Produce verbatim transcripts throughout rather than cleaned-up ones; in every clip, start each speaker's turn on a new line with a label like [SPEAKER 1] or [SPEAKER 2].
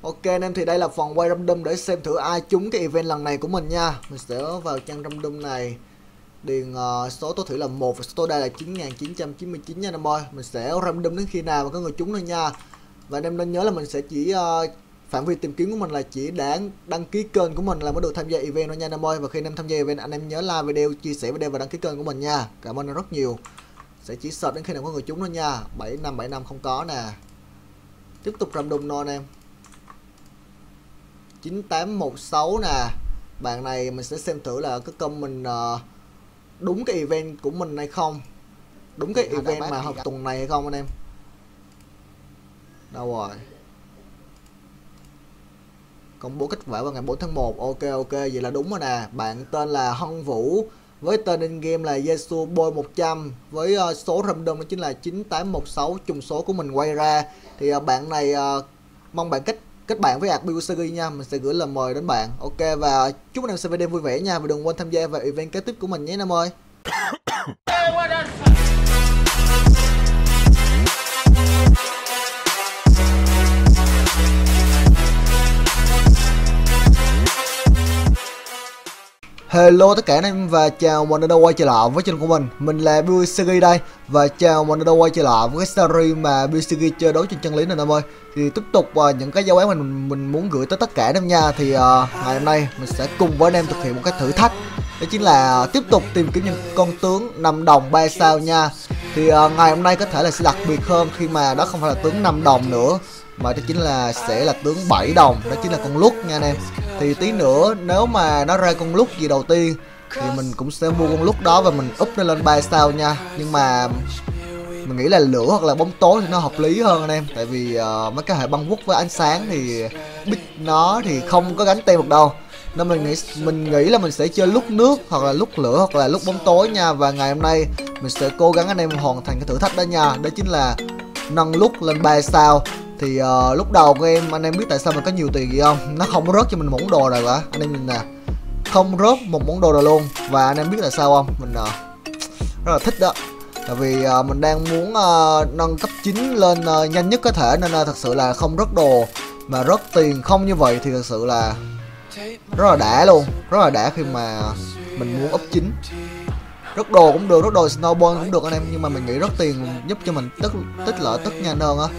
[SPEAKER 1] Ok anh em, thì đây là phần quay random để xem thử ai trúng cái event lần này của mình nha. Mình sẽ vào trang random này, điền uh, số tối thiểu là một và số tối đa là chín nghìn chín trăm chín mươi chín nha anh em ơi. Mình sẽ random đến khi nào mà có người trúng thôi nha. Và anh em nên nhớ là mình sẽ chỉ uh, phạm vi tìm kiếm của mình là chỉ đã đăng ký kênh của mình là mới được tham gia event thôi nha anh em ơi. Và khi anh em tham gia event, anh em nhớ like video, chia sẻ video và đăng ký kênh của mình nha. Cảm ơn anh rất nhiều. Sẽ chỉ search đến khi nào có người trúng thôi nha. Bảy năm bảy năm không có nè. Tiếp tục random no anh em. Chín tám một sáu nè. Bạn này mình sẽ xem thử là cái công mình uh, đúng cái event của mình hay không, đúng cái event mà hợp tuần này hay không anh em. Đâu rồi, công bố kết quả vào ngày bốn tháng một. Ok ok, vậy là đúng rồi nè. Bạn tên là Hân Vũ với tên in game là Jesu Boy một trăm với uh, số random đó chính là chín tám một sáu, trùng số của mình quay ra. Thì uh, bạn này uh, mong bạn kết kết bạn với Adbusery nha, mình sẽ gửi lời mời đến bạn. Ok, và chúc anh em xem video vui vẻ nha, và đừng quên tham gia vào event kế tiếp của mình nhé anh em ơi. Hello tất cả anh em và chào mừng anh đã quay trở lại với channel của mình. Mình là Adbusery đây, và chào mừng anh đã quay trở lại với cái series mà Adbusery chơi đấu trên chân lý này anh em ơi. Thì tiếp tục uh, những cái giáo án mình mình muốn gửi tới tất cả anh em nha. Thì uh, ngày hôm nay mình sẽ cùng với anh em thực hiện một cái thử thách, đó chính là uh, tiếp tục tìm kiếm những con tướng năm đồng ba sao nha. Thì uh, ngày hôm nay có thể là sẽ đặc biệt hơn khi mà đó không phải là tướng năm đồng nữa, mà đó chính là sẽ là tướng bảy đồng, đó chính là con Lux nha anh em. Thì tí nữa nếu mà nó ra con Lux gì đầu tiên thì mình cũng sẽ mua con Lux đó và mình up nó lên ba sao nha. Nhưng mà mình nghĩ là lửa hoặc là bóng tối thì nó hợp lý hơn anh em, tại vì uh, mấy cái hệ băng vút với ánh sáng thì bích nó thì không có gánh tem được đâu, nên mình nghĩ mình nghĩ là mình sẽ chơi lúc nước hoặc là lúc lửa hoặc là lúc bóng tối nha. Và ngày hôm nay mình sẽ cố gắng anh em hoàn thành cái thử thách đó nha, đó chính là nâng Lux lên ba sao. Thì uh, lúc đầu của em, anh em biết tại sao mình có nhiều tiền gì không? Nó không rớt cho mình một món đồ nào cả anh em nhìn nè, không rớt một món đồ nào luôn. Và anh em biết tại sao không? Mình uh, rất là thích đó, tại vì uh, mình đang muốn uh, nâng cấp chín lên uh, nhanh nhất có thể, nên uh, thật sự là không rớt đồ mà rớt tiền không như vậy thì thật sự là rất là đã luôn, rất là đã khi mà mình muốn up chín. Rớt đồ cũng được, rớt đồ snowball cũng được anh em, nhưng mà mình nghĩ rớt tiền giúp cho mình tích tích lợi tức nhanh hơn á.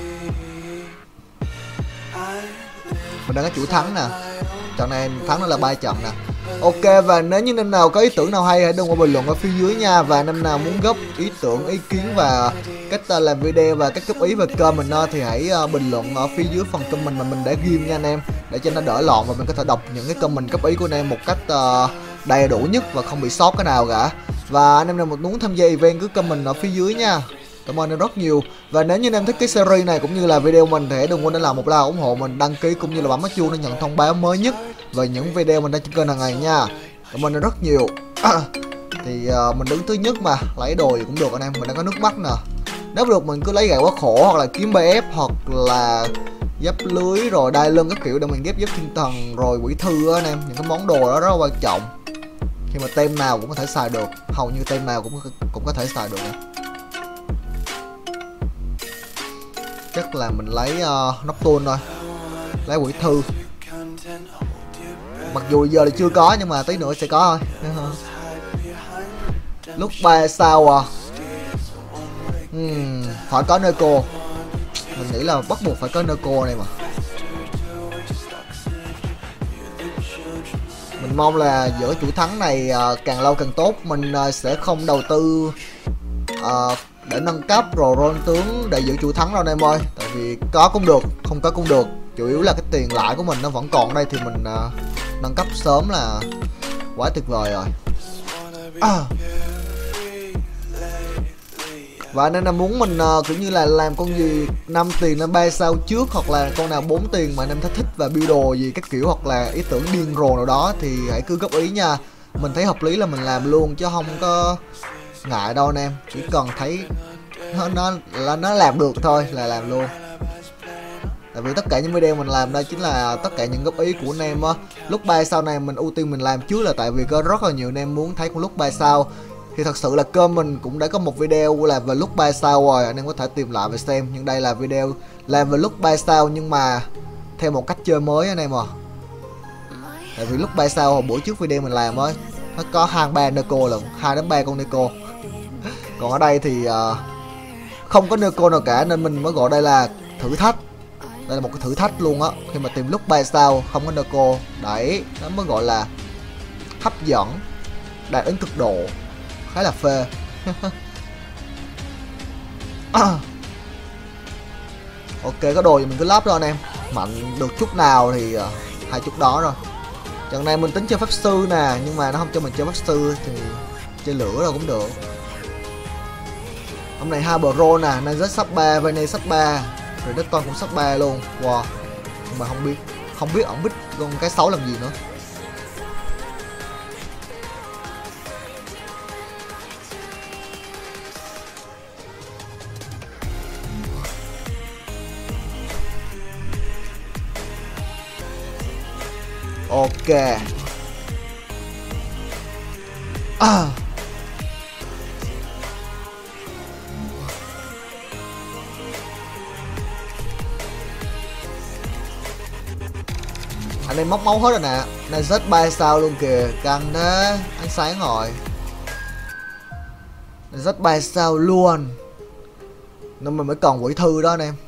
[SPEAKER 1] Mình đang có chủ thắng nè, trận này thắng nó là ba trận nè. Ok, và nếu như anh nào có ý tưởng nào hay hãy đừng quên bình luận ở phía dưới nha. Và anh nào muốn góp ý tưởng, ý kiến và cách uh, làm video và cách góp ý về kênh mình uh, thì hãy uh, bình luận ở phía dưới phần comment mà mình đã ghi nha anh em, để cho nó đỡ loạn và mình có thể đọc những cái comment góp ý của anh em một cách uh, đầy đủ nhất và không bị sót cái nào cả. Và anh em nào muốn tham gia event cứ comment ở phía dưới nha. Cảm ơn em rất nhiều. Và nếu như anh em thích cái series này cũng như là video mình thì hãy đừng quên để làm một like ủng hộ mình, đăng ký cũng như là bấm cái chuông để nhận thông báo mới nhất về những video mình đang trên kênh hàng ngày nha. Cảm ơn em rất nhiều. À, thì uh, mình đứng thứ nhất mà lấy đồ gì cũng được anh em, mình đang có nước mắt nè. Nếu được mình cứ lấy gậy quá khổ hoặc là kiếm bê ép hoặc là giáp lưới rồi đai lưng các kiểu để mình ghép giáp thiên thần rồi quỷ thư á anh em. Những cái món đồ đó rất là quan trọng, khi mà tem nào cũng có thể xài được, hầu như tem nào cũng cũng có thể xài được nè. Chắc là mình lấy uh, Nocturne thôi, lấy quỷ thư. Mặc dù giờ là chưa có nhưng mà tí nữa sẽ có thôi. Lúc ba sao à, uhm, phải có Neko. Mình nghĩ là bắt buộc phải có Neko này mà. Mình mong là giữa chủ thắng này uh, càng lâu càng tốt. Mình uh, sẽ không đầu tư uh, để nâng cấp rồi roll tướng để giữ chủ thắng đâu anh em ơi, tại vì có cũng được không có cũng được, chủ yếu là cái tiền lãi của mình nó vẫn còn đây thì mình uh, nâng cấp sớm là quá tuyệt vời rồi. À. Và nên là muốn mình uh, kiểu như là làm con gì năm tiền lên ba sao trước, hoặc là con nào bốn tiền mà anh em thích và build đồ gì các kiểu, hoặc là ý tưởng điên rồ nào đó thì hãy cứ góp ý nha. Mình thấy hợp lý là mình làm luôn chứ không có ngại đâu anh em, chỉ cần thấy nó nó là nó làm được thôi là làm luôn. Tại vì tất cả những video mình làm đây chính là tất cả những góp ý của anh em á. Lúc ba sao này mình ưu tiên mình làm trước là tại vì có rất là nhiều anh em muốn thấy con lúc ba sao. Thì thật sự là kênh mình cũng đã có một video làm về lúc ba sao rồi, anh em có thể tìm lại và xem. Nhưng đây là video làm về lúc ba sao nhưng mà theo một cách chơi mới anh em à. Tại vì lúc ba sao hồi bữa trước video mình làm ấy, nó có hai ba Neco lận, hai đến ba con Neco. Còn ở đây thì uh, không có Neco nào cả, nên mình mới gọi đây là thử thách. Đây là một cái thử thách luôn á, khi mà tìm lúc ba sao không có Neco. Đấy, nó mới gọi là hấp dẫn, đạt đến cực độ, khá là phê. Ok, có đồ thì mình cứ lắp thôi anh em. Mạnh được chút nào thì uh, hai chút đó rồi. Trận này mình tính chơi pháp sư nè, nhưng mà nó không cho mình chơi pháp sư thì chơi lửa rồi cũng được. Hôm nay hai Pro nè, Nazet sắp ba, Vayne sắp ba, rồi Decton cũng sắp ba luôn. Wow. Nhưng mà không biết, không biết ổng biết con cái xấu làm gì nữa. Ok. À. Anh em móc máu hết rồi nè. Này rất ba sao luôn kìa, căng thế. Ánh sáng rồi. Này rất ba sao luôn. Nên mình mới cần quỷ thư đó anh em.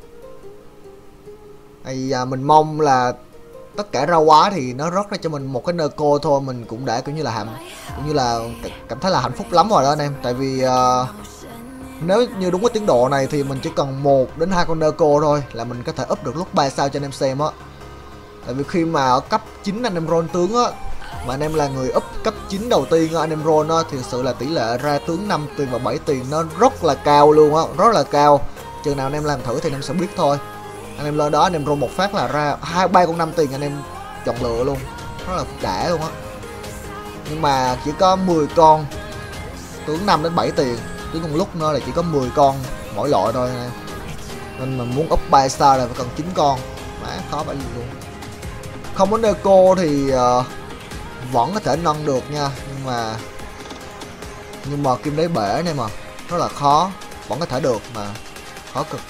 [SPEAKER 1] Ây à, mình mong là tất cả ra quá thì nó rót ra cho mình một cái Neco thôi, mình cũng đã kiểu như là hạnh, cũng như là cảm thấy là hạnh phúc lắm rồi đó anh em. Tại vì uh, nếu như đúng cái tiến độ này thì mình chỉ cần một đến hai con Neco thôi là mình có thể up được lúc ba sao cho anh em xem á. Tại vì khi mà ở cấp chín anh em roll tướng á, mà anh em là người up cấp chín đầu tiên á, anh em roll á, thì thực sự là tỷ lệ ra tướng năm tiền và bảy tiền nó rất là cao luôn á, rất là cao. Chừng nào anh em làm thử thì anh em sẽ biết thôi. Anh em lên đó anh em roll một phát là ra hai ba con năm tiền anh em chọn lựa luôn, rất là đã luôn á. Nhưng mà chỉ có mười con tướng năm đến bảy tiền, chứ cùng lúc nữa là chỉ có mười con mỗi loại thôi anh em. Nên mà muốn up ba sao là phải cần chín con, má khó phải gì luôn. Không có Neco thì uh, vẫn có thể nâng được nha, nhưng mà nhưng mà kim đáy bể này mà rất là khó, vẫn có thể được mà khó cực.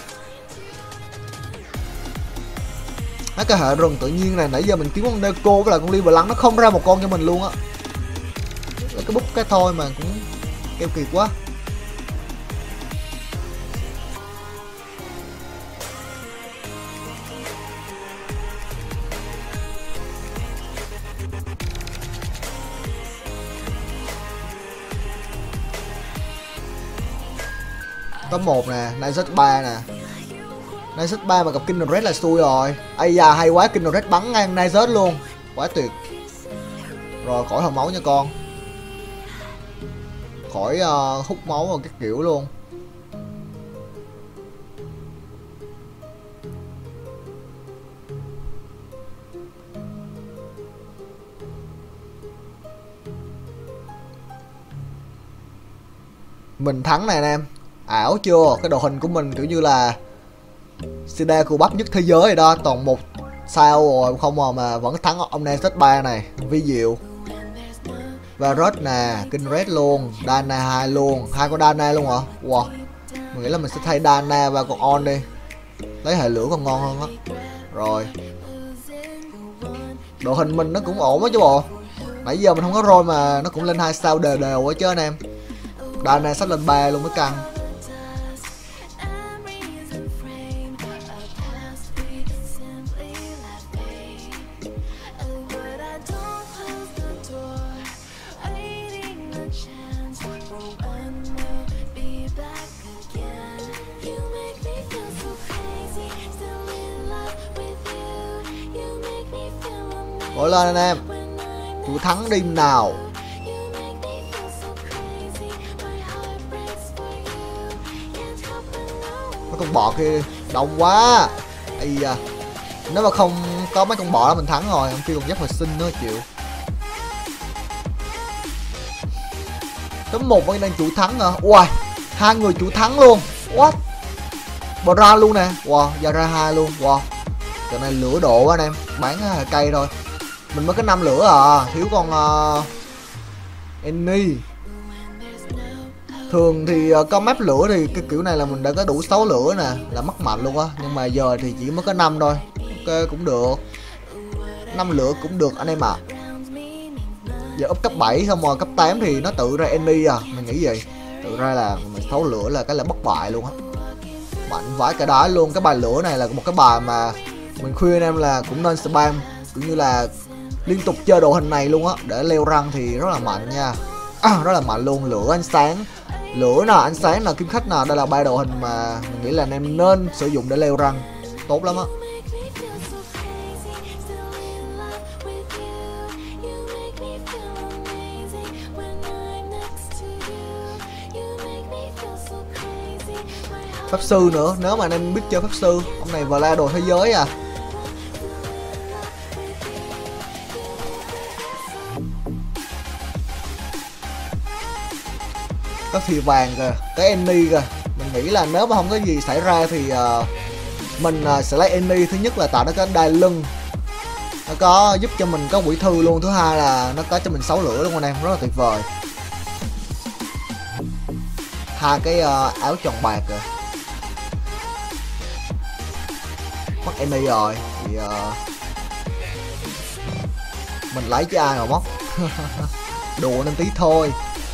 [SPEAKER 1] Mấy cái hệ rừng tự nhiên này nãy giờ mình kiếm con Neco với lại con Livblanc nó không ra một con cho mình luôn á. Cái bút cái thôi mà cũng keo kiệt quá. Top một nè, Nazet ba nè. Nazet ba mà gặp Kindred là xui rồi. Ây da, hay quá, Kindred bắn ngang Nazet luôn. Quá tuyệt. Rồi khỏi hầm máu nha con. Khỏi uh, hút máu và các kiểu luôn. Mình thắng này anh em. Ảo chưa? Cái đồ hình của mình kiểu như là Sida của bắp nhất thế giới rồi đó. Toàn một sao rồi không mà, mà vẫn thắng ông Nazet ba này. Vi diệu. Varus nè, Kindred luôn, Dana hai luôn, hai con Dana luôn hả? Wow. Mình nghĩ là mình sẽ thay Dana và con On đi. Lấy hệ lửa còn ngon hơn á. Rồi. Đồ hình mình nó cũng ổn á chứ bộ. Nãy giờ mình không có roll mà nó cũng lên hai sao đều đều quá chứ anh em. Dana sắp lên ba luôn mới căng. Gọi lên anh em. Tụi thắng đi nào. Mấy con bọ kia đông quá. Ây da. Nếu mà không có mấy con bọ đó mình thắng rồi. Ông kia còn dắt hồi sinh nữa chịu. Tấm một vẫn đang chủ thắng hả? Ui, hai người chủ thắng luôn. What? Bò ra luôn nè. Wow, ra ra hai luôn. Wow. Trận này lửa độ quá anh em. Bán cây thôi. Mình mới có năm lửa à, thiếu con uh, Annie. Thường thì uh, có map lửa thì cái kiểu này là mình đã có đủ sáu lửa nè, là mất mạnh luôn á. Nhưng mà giờ thì chỉ mới có năm thôi. Ok cũng được, năm lửa cũng được anh em ạ. À. Giờ up cấp bảy xong rồi cấp tám thì nó tự ra Annie à, mình nghĩ gì? Tự ra là mình sáu lửa là cái là bất bại luôn á. Mạnh vãi cả đá luôn. Cái bài lửa này là một cái bài mà mình khuyên anh em là cũng nên spam, cũng như là liên tục chơi đồ hình này luôn á, để leo răng thì rất là mạnh nha. À, rất là mạnh luôn. Lửa ánh sáng, lửa nè, ánh sáng nè, kim khách nè, đây là ba đồ hình mà mình nghĩ là anh em nên sử dụng để leo răng, tốt lắm á. Pháp sư nữa, nếu mà anh em biết chơi pháp sư, ông này vào la đồ thế giới à. Có thì vàng kìa, cái Annie kìa. Mình nghĩ là nếu mà không có gì xảy ra thì uh, mình uh, sẽ lấy Annie. Thứ nhất là tạo nó có đai lưng, nó có giúp cho mình có quỷ thư luôn. Thứ hai là nó có cho mình sáu lửa luôn anh em, rất là tuyệt vời. Hai cái uh, áo tròn bạc kìa. Mất Annie rồi thì uh, mình lấy chứ ai mà mất. Đùa nên tí thôi.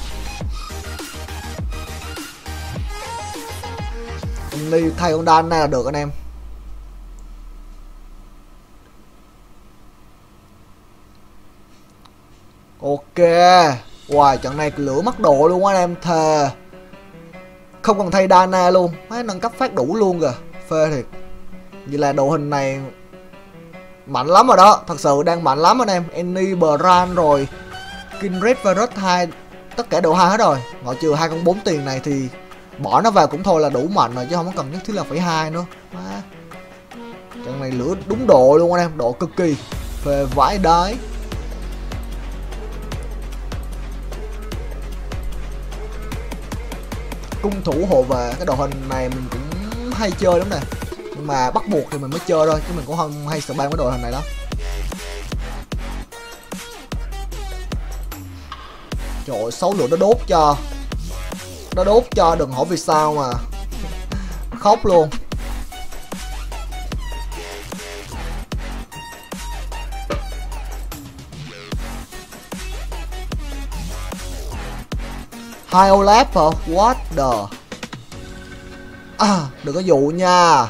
[SPEAKER 1] Annie thay con đan này là được anh em. Ok. Wow, trận này lửa mất độ luôn anh em, thề. Không cần thay Dana luôn, mấy nâng cấp phát đủ luôn kìa, phê thiệt. Vậy là đồ hình này mạnh lắm rồi đó, thật sự đang mạnh lắm anh em. Annie, Bran rồi Kindred và Rot hai, tất cả độ hai hết rồi. Ngoại trừ hai con bốn tiền này thì bỏ nó vào cũng thôi là đủ mạnh rồi, chứ không có cần nhất thiết là phải hai nữa. À, trận này lửa đúng độ luôn anh em, độ cực kỳ phê vãi đái. Cung thủ hộ vệ, cái đồ hình này mình cũng hay chơi lắm nè, nhưng mà bắt buộc thì mình mới chơi thôi, chứ mình cũng không hay spam cái đồ hình này lắm. Trời ơi, sáu lửa nó đốt cho, nó đốt cho đừng hỏi vì sao mà khóc luôn. Hai Olaf hả? What the... À, đừng có dụ nha.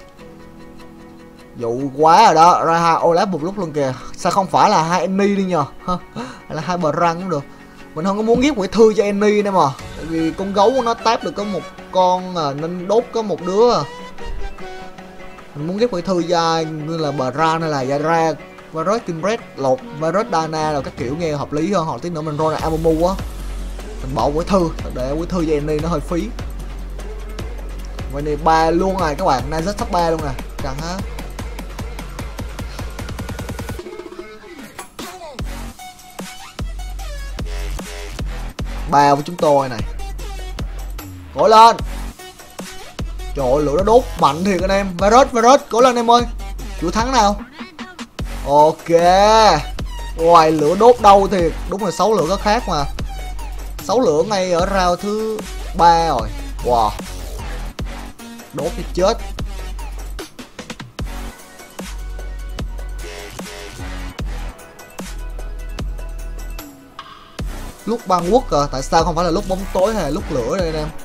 [SPEAKER 1] Dụ quá rồi đó, ra hai Olaf một lúc luôn kìa. Sao không phải là hai Annie đi nhờ? Hay là hai Bran cũng được. Mình không có muốn giết quỷ thư cho Annie nữa mà. Tại vì con gấu nó táp được có một con à, nên đốt có một đứa à. Mình muốn giết quỷ thư ra như là Bran hay là Yara, Varus Kindred, lột Varus Dana rồi các kiểu nghe hợp lý hơn. Hoặc tí nữa mình roll là Amumu á, mình bỏ quỷ thư để quỷ thư cho Annie nó hơi phí. Vậy này ba luôn rồi các bạn, nay rất sắp ba luôn nè, chẳng hả? Ba với chúng tôi này. Cố lên. Trời ơi, lửa nó đốt mạnh thiệt anh em. Varus, Varus, cố lên em ơi. Chủ thắng nào. Ok. Ngoài lửa đốt đâu thiệt, đúng là sáu lửa có khác mà. Sáu lửa ngay ở round thứ ba rồi. Wow. Đốt thì chết. Lúc băng quốc à, tại sao không phải là lúc bóng tối hay là lúc lửa đây anh em?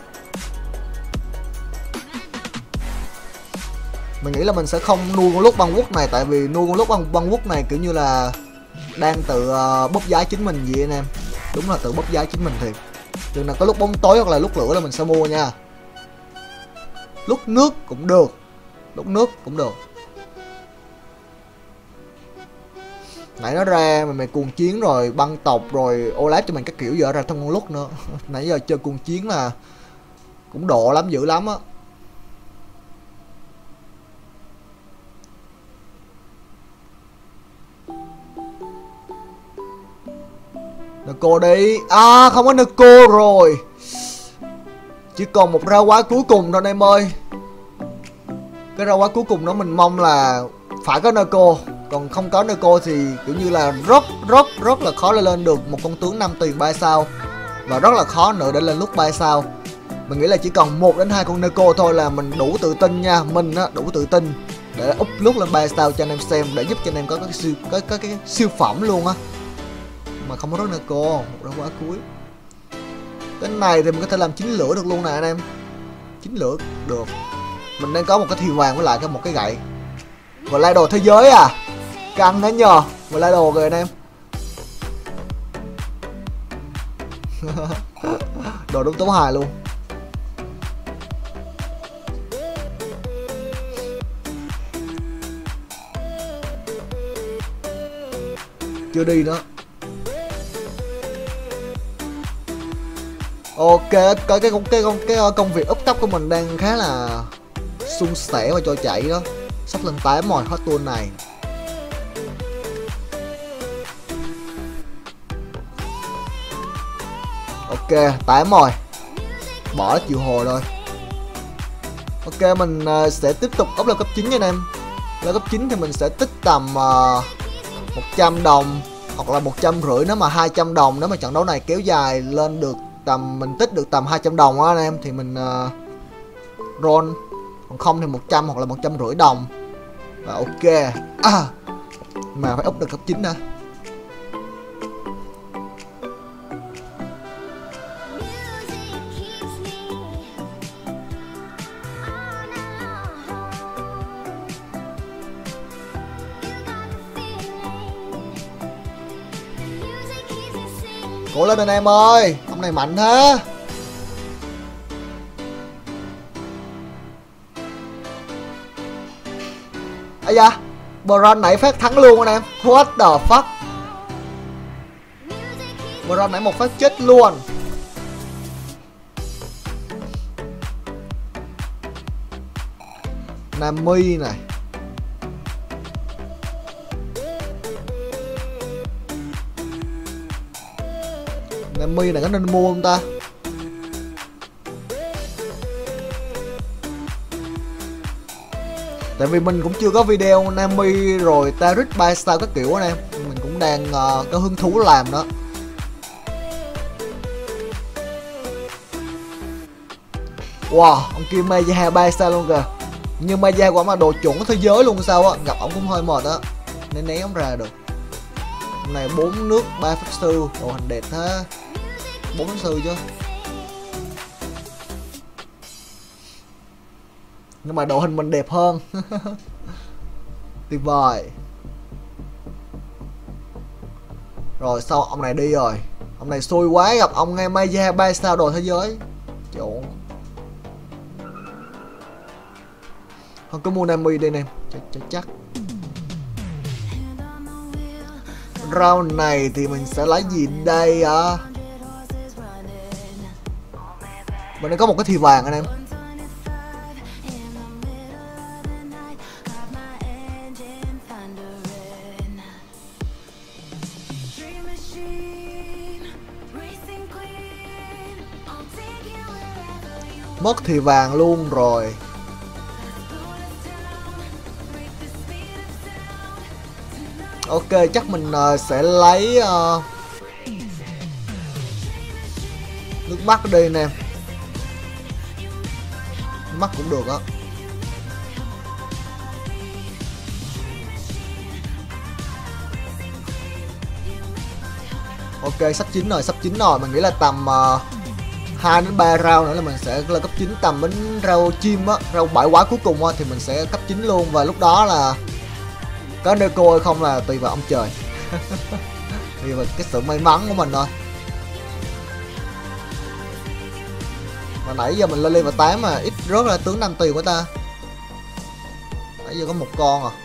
[SPEAKER 1] Mình nghĩ là mình sẽ không nuôi con lúc băng quốc này, tại vì nuôi con lúc băng, băng quốc này kiểu như là đang tự uh, bóp giá chính mình vậy anh em. Đúng là tự bóp giá chính mình thiệt. Chừng nào có lúc bóng tối hoặc là lúc lửa là mình sẽ mua nha. Lúc nước cũng được, lúc nước cũng được. Nãy nó ra mà mày cuồng chiến rồi băng tộc rồi Olaf cho mình các kiểu, giờ ra thêm con lúc nữa. Nãy giờ chơi cuồng chiến là cũng độ lắm, dữ lắm á. Neco đi. À không có Neco rồi. Chỉ còn một rau quá cuối cùng thôi anh em ơi. Cái rau quá cuối cùng đó mình mong là phải có Neco. Còn không có Neco thì kiểu như là rất rất rất là khó lên được một con tướng năm tiền ba sao. Và rất là khó nữa để lên lúc ba sao. Mình nghĩ là chỉ còn một đến hai con Neco thôi là mình đủ tự tin nha. Mình á, đủ tự tin để up lúc lên ba sao cho anh em xem, để giúp cho anh em có cái siêu có, có cái siêu phẩm luôn á. Mà không có rớt Neko, một đá quá cuối. Cái này thì mình có thể làm chín lửa được luôn nè anh em. Chín lửa được. Mình đang có một cái thìa vàng với lại cái một cái gậy. Và lai đồ thế giới à. Căng đó nhờ. Và lai đồ rồi anh em. Đồ đúng tấu hài luôn. Chưa đi nữa. Ok, cái cái cái cái cái công việc úp tóc của mình đang khá là suôn sẻ và trôi chảy đó. Sắp lên tám rồi, hết tour này. Ok, tám rồi. Bỏ chịu hồ rồi. Ok, mình uh, sẽ tiếp tục up lên cấp chín nha anh em. Lên cấp chín thì mình sẽ tích tầm uh, một trăm đồng hoặc là một trăm rưỡi nếu mà hai trăm đồng, nếu mà trận đấu này kéo dài lên được tầm mình tích được tầm hai trăm đồng á anh em thì mình uh, roll, còn không thì một trăm hoặc là một trăm rưỡi đồng. Và ok. À, mà phải up được cấp chín đã. Cố lên anh em ơi, ông này mạnh thế. Ây da, Bron nãy phát thắng luôn anh em. What the fuck. Bron nãy một phát chết luôn. Nami này. Nami này có nên mua không ta? Tại vì mình cũng chưa có video Nami rồi Taric ba sao các kiểu anh em. Mình cũng đang uh, có hứng thú làm đó. Wow, ông kia Maya ba sao luôn kìa. Nhưng Maya của ông là đồ chuẩn thế giới luôn sao á. Gặp ông cũng hơi mệt á. Nên né ông ra được. Hôm nay bốn nước ba pháp sư. Đồ hình đẹp thế. bốn pháp sư chứ. Nhưng mà độ hình mình đẹp hơn. Tuyệt vời. Rồi sau ông này đi rồi. Ông này xui quá, gặp ông ngay Maya ba sao đồ thế giới. Chỗ. Không có mua Nami đi nè. Chắc chắc chắc. Round này thì mình sẽ lấy gì đây à? Mình đang có một cái thìa vàng anh em. Mất thìa vàng luôn rồi. Ok, chắc mình uh, sẽ lấy uh, nước mắt đi nè. Mắt cũng được á. Ok, sắp chín rồi, sắp chín rồi. Mình nghĩ là tầm uh, hai đến ba round nữa là mình sẽ lên cấp chín. Tầm đến rau chim á, rau bãi quá cuối cùng á thì mình sẽ cấp chín luôn. Và lúc đó là có Neko hay không là tùy vào ông trời. Tùy vào cái sự may mắn của mình thôi. Mà nãy giờ mình lên level tám mà ít rớt ra tướng năm tiền của ta. Nãy giờ có một con à.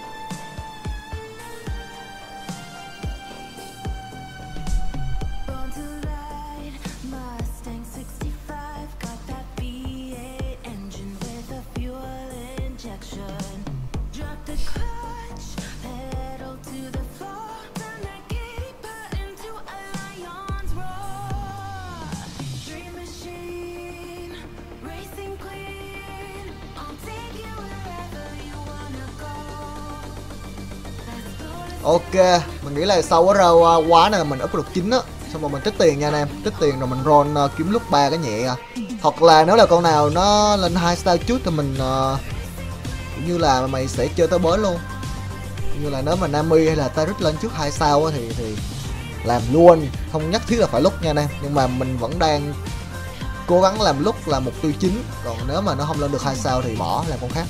[SPEAKER 1] Ok, mình nghĩ là sau cái rau quá này mình up được chín á, xong rồi mình tích tiền nha anh em, tích tiền rồi mình roll uh, kiếm lúc ba cái nhẹ à. Hoặc là nếu là con nào nó lên hai sao trước thì mình uh, cũng như là mày sẽ chơi tới bến luôn. Như là nếu mà Nami hay là Taric lên trước hai sao thì thì làm luôn, không nhất thiết là phải lúc nha anh em, nhưng mà mình vẫn đang cố gắng làm lúc là mục tiêu chính, còn nếu mà nó không lên được hai sao thì bỏ làm con khác.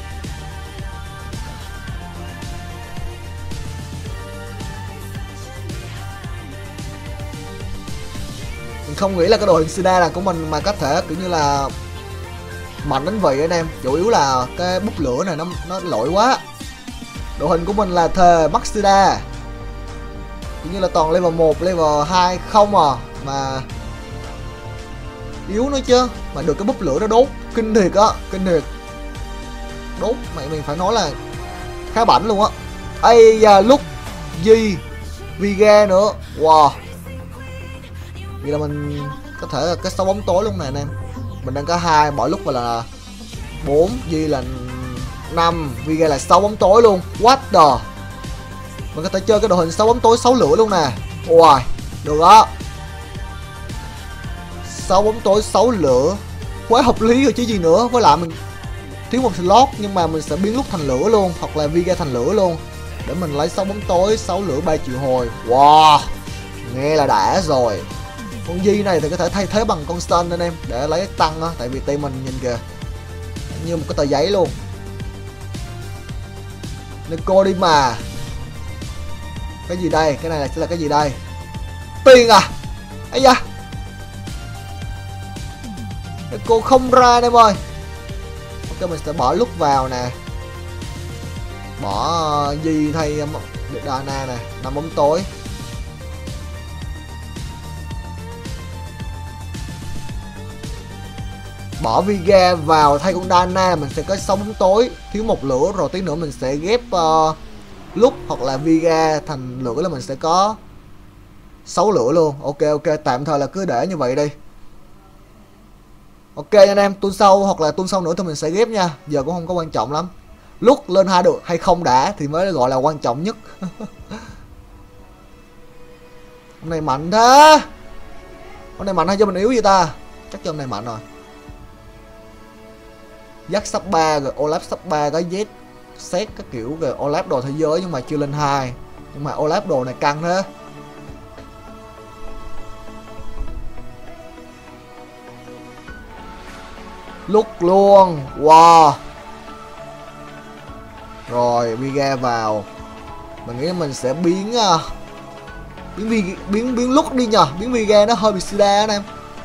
[SPEAKER 1] Mình không nghĩ là cái đội hình Sina là của mình mà có thể kiểu như là mạnh đến vậy anh em, chủ yếu là cái bút lửa này nó nó lỗi quá. Đội hình của mình là thề Maxida, cũng như là toàn level một, level hai không à, mà yếu nữa chứ, mà được cái búp lửa nó đốt kinh thiệt á, kinh thiệt. Đốt mày mình phải nói là khá bảnh luôn á. Ây da, lúc Di Viga nữa. Wow, vậy là mình có thể là cái sáu bóng tối luôn nè anh em. Mình đang có hai, mỗi lúc là bốn, Di là năm, Viga là sáu bóng tối luôn. What the, mình có thể chơi cái đội hình sáu bóng tối sáu lửa luôn nè. Wow, được đó, sáu bóng tối sáu lửa quá hợp lý rồi chứ gì nữa. Với lại mình thiếu một slot nhưng mà mình sẽ biến lúc thành lửa luôn, hoặc là Viga thành lửa luôn, để mình lấy sáu bóng tối sáu lửa ba triệu hồi. Wow, nghe là đã rồi. Con Di này thì có thể thay thế bằng con Stun anh em, để lấy tăng á, tại vì team mình nhìn kìa như một cái tờ giấy luôn. Nico đi mà. Cái gì đây, cái này là sẽ là cái gì đây? Tiền à? Ây da, cô không ra em ơi. Ok, mình sẽ bỏ lúc vào nè, bỏ uh, gì thay Dana nè, năm bóng tối. Bỏ Viga vào thay con Dana, mình sẽ có sáu bóng tối, thiếu một lửa, rồi tí nữa mình sẽ ghép uh, lúc hoặc là Viga thành lửa là mình sẽ có sáu lửa luôn. Ok ok, tạm thời là cứ để như vậy đi. Ok anh em, tuần sau hoặc là tuần sau nữa thì mình sẽ ghép nha, giờ cũng không có quan trọng lắm. Lúc lên hai được hay không đã thì mới gọi là quan trọng nhất. Hôm nay mạnh thế. Hôm nay mạnh hay cho mình yếu vậy ta? Chắc cho hôm nay mạnh rồi. Dắt sắp ba rồi, Olaf sắp ba có Z xét các kiểu rồi, Olaf đồ thế giới nhưng mà chưa lên hai. Nhưng mà Olaf đồ này căng thế. Lúc luôn. Wow. Rồi Viga vào. Mình nghĩ mình sẽ biến uh, biến biến biến biến lúc đi nhờ, biến Viga nó hơi bị sida anh em.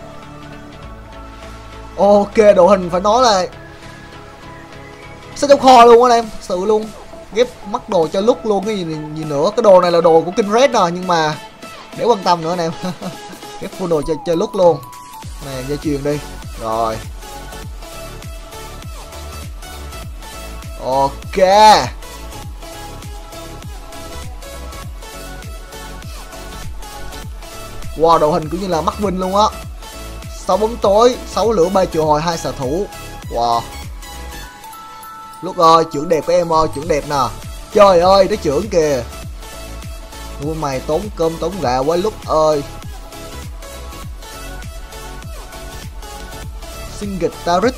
[SPEAKER 1] Ok, đội hình phải nói là sẽ trong kho luôn anh em, sự luôn. Ghép mắc đồ cho lúc luôn, cái gì, gì nữa. Cái đồ này là đồ của King Red rồi nhưng mà để quan tâm nữa anh em. Ghép full đồ cho chơi lúc luôn. Này, dây chuyền đi. Rồi. Ok. Wow, đội hình cũng như là mắc Vinh luôn á. Sáu bóng tối, sáu lửa ba triệu hồi, hai xạ thủ. Wow. Lúc ơi, trưởng đẹp của em ơi, trưởng đẹp nè. Trời ơi, nó trưởng kìa. Ui mày tốn cơm tốn gạo quá lúc ơi. Xin nghịch Taric.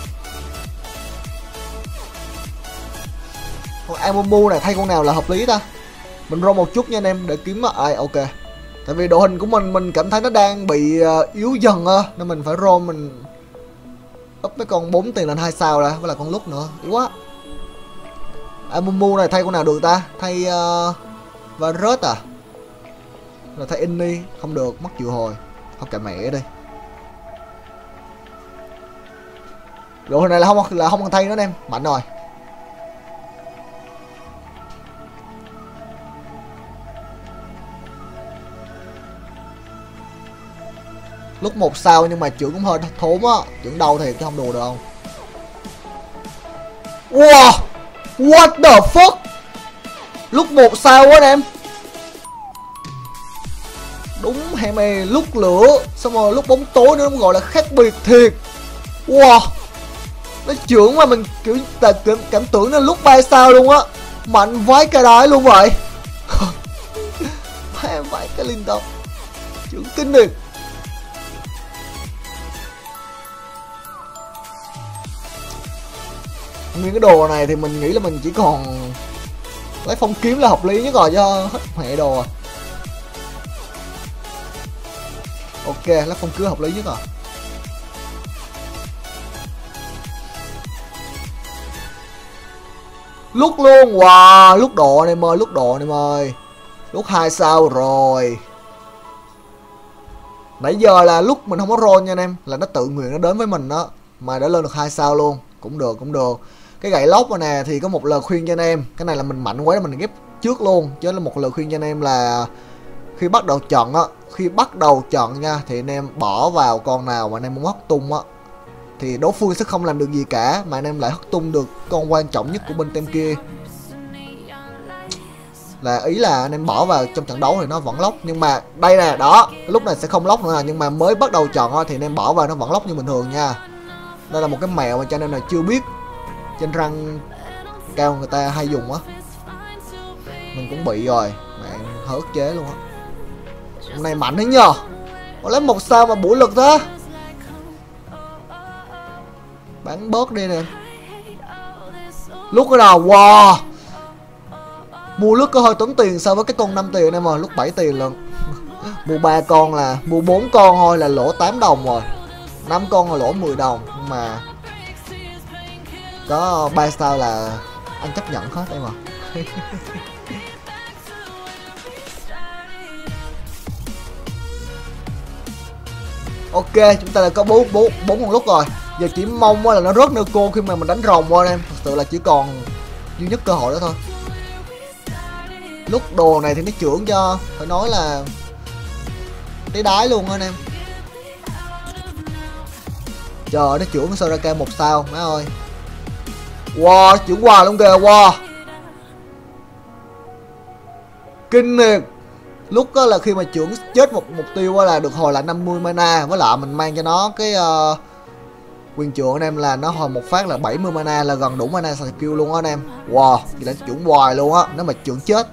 [SPEAKER 1] Con Amumu này thay con nào là hợp lý ta? Mình roll một chút nha anh em để kiếm ai. Ok. Tại vì đội hình của mình mình cảm thấy nó đang bị uh, yếu dần á, nên mình phải roll mình up mấy con bốn tiền lên hai sao ra, với là con lúc nữa, yếu quá. Amumu này thay con nào được ta? Thay uh, Varus à? Rồi thay Inni không được, mất triệu hồi. Thôi kệ mẹ đi. Đội hình này là không là không cần thay nữa anh em, mạnh rồi. Lúc một sao nhưng mà trưởng cũng hơi thốn á, trưởng đầu thì chứ không đùa được không. Wow, what the fuck. Lúc một sao quá anh em. Đúng hay mày, lúc lửa xong rồi lúc bóng tối nữa, nó gọi là khác biệt thiệt. Wow, nó trưởng mà mình kiểu là cảm, cảm tưởng nó lúc ba sao luôn á. Mạnh vãi cái đái luôn vậy. Vãi cái linh động, trưởng kinh điệt. Nguyên cái đồ này thì mình nghĩ là mình chỉ còn lấy phong kiếm là hợp lý nhất rồi, cho hết mẹ đồ rồi. Ok, lấy phong kiếm hợp lý nhất rồi. Lúc luôn, wow, lúc độ này mời, lúc độ này mời. Lúc hai sao rồi. Nãy giờ là lúc mình không có roll nha anh em, là nó tự nguyện nó đến với mình đó, mà đã lên được hai sao luôn, cũng được cũng được. Cái gậy lốc này nè thì có một lời khuyên cho anh em, cái này là mình mạnh quá mình ghép trước luôn, chứ là một lời khuyên cho anh em là khi bắt đầu trận á, khi bắt đầu trận nha thì anh em bỏ vào con nào mà anh em muốn hất tung á thì đối phương sẽ không làm được gì cả, mà anh em lại hất tung được con quan trọng nhất của bên team kia. Là ý là anh em bỏ vào trong trận đấu thì nó vẫn lóc, nhưng mà đây nè đó, lúc này sẽ không lóc nữa, nhưng mà mới bắt đầu trận thì anh em bỏ vào nó vẫn lóc như bình thường nha. Đây là một cái mẹo mà cho anh em nào chưa biết, trên răng cao người ta hay dùng á, mình cũng bị rồi, mẹ hơi ức chế luôn á. Hôm nay mạnh thế nhờ, có lấy một sao mà bủi lực thế, bán bớt đi nè. Lúc cái nào wow, mua lúc có hơi tốn tiền so với cái con năm tiền em mà lúc bảy tiền lần. Mua ba con là mua bốn con thôi là lỗ tám đồng rồi, năm con là lỗ mười đồng, nhưng mà có ba sao là anh chấp nhận hết em mà. Ok, chúng ta đã có bốn bốn bốn con lúc rồi, giờ chỉ mong là nó rớt Neco khi mà mình đánh rồng qua em, thật sự là chỉ còn duy nhất cơ hội đó thôi. Lúc đồ này thì nó trưởng cho, phải nói là tí đái luôn anh em. Trời, nó trưởng Soraka một sao má ơi. Wow, trưởng hoài luôn kìa, wow, kinh thiệt. Lúc đó là khi mà trưởng chết một mục tiêu là được hồi lại năm mươi mana, với lại mình mang cho nó cái uh, quyền trưởng anh em là nó hồi một phát là bảy mươi mana, là gần đủ mana skill luôn á anh em. Wow, vậy là trưởng hoài luôn á, nếu mà trưởng chết.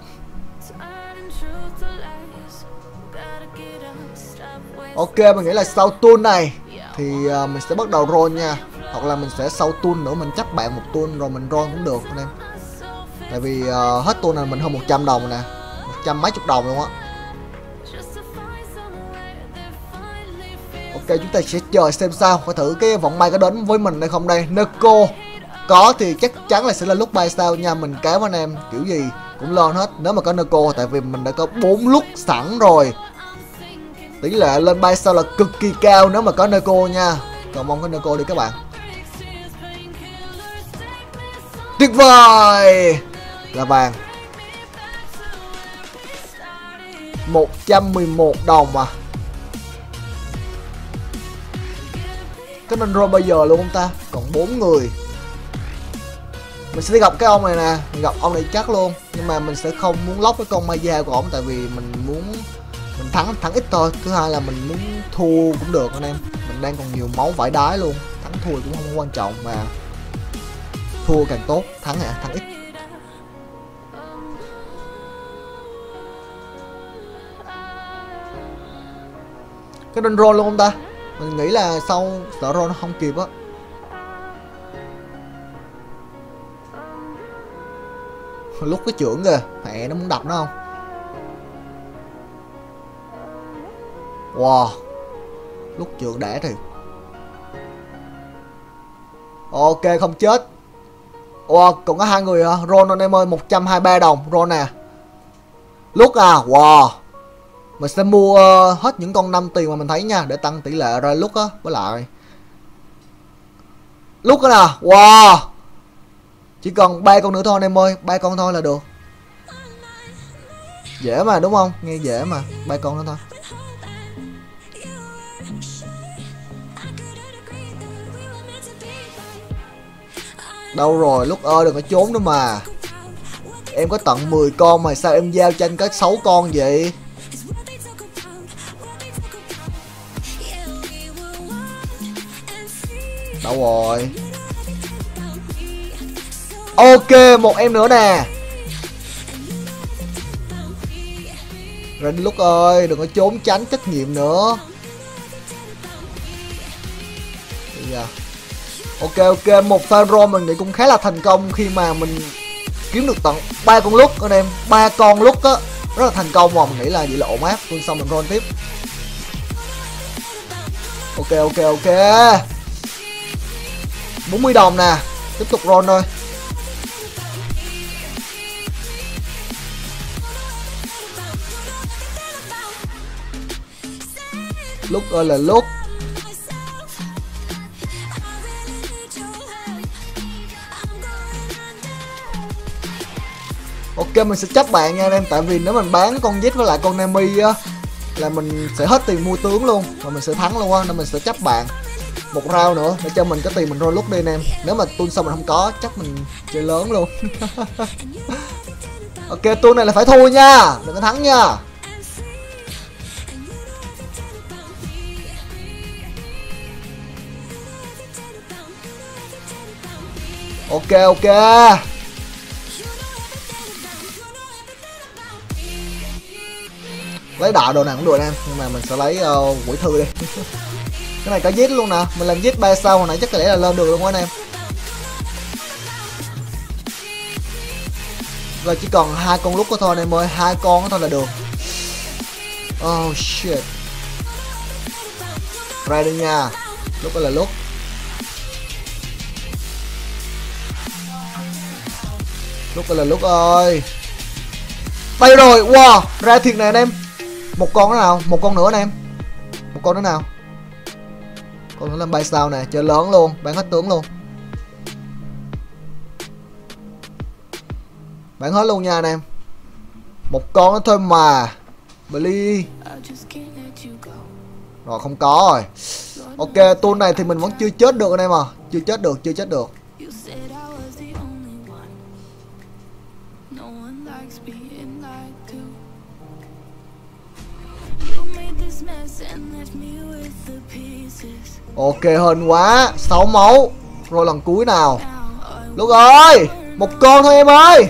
[SPEAKER 1] Ok, mình nghĩ là sau tool này thì uh, mình sẽ bắt đầu roll nha, hoặc là mình sẽ sau tool nữa mình chấp bạn một tool rồi mình roll cũng được anh em. Tại vì uh, hết tool này mình hơn một trăm đồng nè, một trăm mấy chục đồng luôn á. Ok, chúng ta sẽ chờ xem sao, coi thử cái vận may có đến với mình hay không đây. Neco có thì chắc chắn là sẽ lên lúc ba sao nha, mình kéo anh em kiểu gì cũng lên hết nếu mà có Neco, tại vì mình đã có bốn lúc sẵn rồi. Tỷ lệ lên ba sao là cực kỳ cao nếu mà có Neco nha. Cầu mong có Neco đi các bạn. Tuyệt vời, là vàng. Một trăm mười một đồng mà. Có nên roll bây giờ luôn không ta? Còn bốn người. Mình sẽ đi gặp cái ông này nè, mình gặp ông này chắc luôn, nhưng mà mình sẽ không muốn lóc cái con Maya của ổng, tại vì mình muốn mình thắng thắng ít thôi. Thứ hai là mình muốn thua cũng được anh em, mình đang còn nhiều máu vải đái luôn, thắng thua cũng không quan trọng, mà thua càng tốt, thắng hả thắng ít. Cái nên roll luôn không ta? Mình nghĩ là sau sợ roll nó không kịp á. Lúc cái trưởng kìa, mẹ nó muốn đập nó không? Wow, lúc trưởng đẻ thì ok, không chết. Wow, còn có hai người hả? Roll anh em ơi, một trăm hai mươi ba đồng, roll nè. Lúc à, wow. Mình sẽ mua uh, hết những con năm tiền mà mình thấy nha, để tăng tỷ lệ ra lúc á, với lại lúc đó nè, wow. Chỉ còn ba con nữa thôi anh em ơi, ba con thôi là được. Dễ mà đúng không? Nghe dễ mà, ba con nữa thôi. Đâu rồi, lúc ơi đừng có trốn nữa mà. Em có tận mười con mà sao em giao cho anh có sáu con vậy? Đâu rồi? Ok, một em nữa nè. Rồi lúc ơi, đừng có trốn tránh trách nhiệm nữa. Bây giờ Ok ok, một pha roll mình nghĩ cũng khá là thành công khi mà mình kiếm được tận ba con lúc anh em, ba con lúc á, rất là thành công mà mình nghĩ là vậy là ổn áp. Tuôn xong mình roll tiếp. Ok ok ok, bốn mươi đồng nè, tiếp tục roll thôi. Lúc ơi là lúc. Ok mình sẽ chấp bạn nha anh em, tại vì nếu mình bán con Z với lại con Nami á là mình sẽ hết tiền mua tướng luôn và mình sẽ thắng luôn á, nên mình sẽ chấp bạn một round nữa để cho mình có tiền mình roll lúc đi anh em. Nếu mà tuôn xong mình không có chắc mình chơi lớn luôn. Ok tuôn này là phải thua nha, đừng có thắng nha. Ok ok, lấy đạo đồ nào cũng được anh em, nhưng mà mình sẽ lấy uh, quỷ thư đi. Cái này có giết luôn nè, mình làm giết ba sao hồi nãy chắc có lẽ là lên được luôn á anh em. Rồi chỉ còn hai con lúc có thôi anh em ơi, hai con thôi là được. Oh shit, ra đi nha, lúc đó là lúc. Lúc đó là lúc ơi. Đây rồi, wow, ra thiệt này anh em. Một con nữa nào, một con nữa anh em. Một con nữa nào. Con nữa lên bay sao nè, chơi lớn luôn, bán hết tướng luôn. Bán hết luôn nha anh em. Một con nữa thôi mà. Beli. Rồi không có rồi. Ok, tool này thì mình vẫn chưa chết được anh em à. Chưa chết được, chưa chết được. Ok hên quá, sáu máu. Rồi lần cuối nào. Lúc ơi, một con thôi em ơi.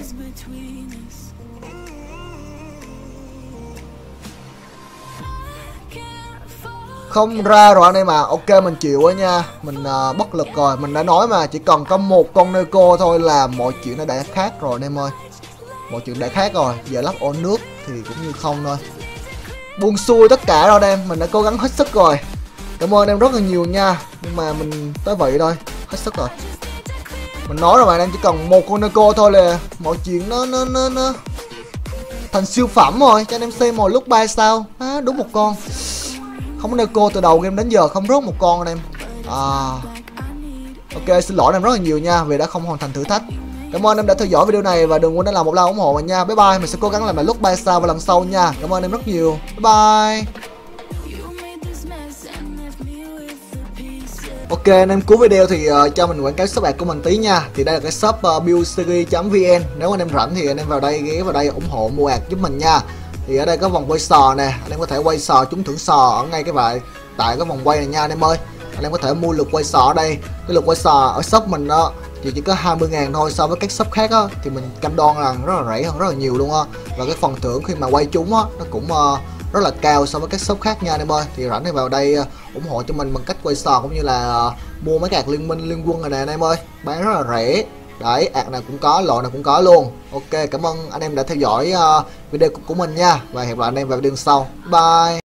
[SPEAKER 1] Không ra rồi anh em à. Ok mình chịu á nha. Mình uh, bất lực rồi. Mình đã nói mà, chỉ cần có một con Neko thôi là mọi chuyện nó đã khác rồi anh em ơi. Mọi chuyện đã khác rồi. Giờ lắp ổ nước thì cũng như không thôi. Buông xuôi tất cả rồi anh em. Mình đã cố gắng hết sức rồi. Cảm ơn anh em rất là nhiều nha. Nhưng mà mình tới vậy thôi. Hết sức rồi. Mình nói rồi mà anh em, chỉ cần một con Neko thôi là mọi chuyện nó nó nó, nó thành siêu phẩm rồi. Cho anh em xem một lúc ba sao. À, đúng một con. Không có Neko từ đầu game đến giờ không rớt một con anh em. À. Ok xin lỗi anh em rất là nhiều nha vì đã không hoàn thành thử thách. Cảm ơn anh em đã theo dõi video này và đừng quên để làm một like ủng hộ mình nha. Bye bye, mình sẽ cố gắng làm lại lúc ba sao vào lần sau nha. Cảm ơn anh em rất nhiều. Bye bye. Ok anh em, cuối video thì uh, cho mình quảng cáo shop của mình tí nha. Thì đây là cái shop uh, buildseries chấm vn. Nếu anh em rảnh thì anh em vào đây, ghé vào đây ủng hộ mua ạc giúp mình nha. Thì ở đây có vòng quay sò nè, anh em có thể quay sò trúng thưởng sò ở ngay cái vậy tại cái vòng quay này nha anh em ơi. Anh em có thể mua lượt quay sò ở đây. Cái lượt quay sò ở shop mình đó thì chỉ có hai mươi ngàn thôi, so với các shop khác á thì mình cam đoan là rất là rẻ hơn rất là nhiều luôn á. Và cái phần thưởng khi mà quay trúng á nó cũng uh, rất là cao so với các shop khác nha anh em ơi. Thì rảnh thì vào đây uh, ủng hộ cho mình bằng cách quay sò cũng như là uh, mua mấy cái ạc liên minh liên quân này nè anh em ơi, bán rất là rẻ. Đấy, ạc nào cũng có, loại nào cũng có luôn. Ok, cảm ơn anh em đã theo dõi uh, video của mình nha. Và hẹn gặp lại anh em vào video sau. Bye.